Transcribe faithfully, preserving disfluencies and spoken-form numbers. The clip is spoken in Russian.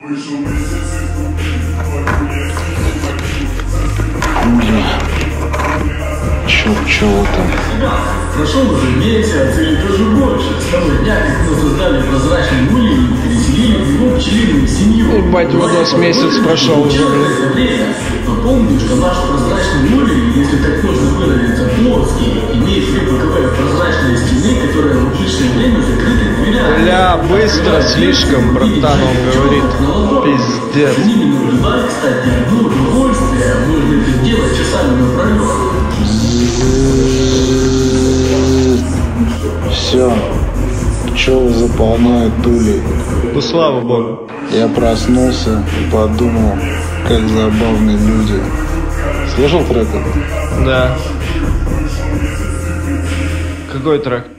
Чё, чего там? Прошел уже месяц или даже больше. С того дня, как мы создали прозрачный улей и переселили в его пчелиную семью. Ебать, вот нас месяц прошел уже. Но помню, что наш прозрачный улей, если так можно выразиться, плоский, имеет две боковые прозрачные стены, которые в обычное время закрыты дверями. Бля, быстро слишком, братан, он говорит. Пиздец. С ними наблюдать, кстати, одно удовольствие. Можно это делать часами напролет. Все, пчелы заполняют улей. Ну слава богу. Я проснулся и подумал, как забавны люди. Слышал трек этот? Да. Какой трек?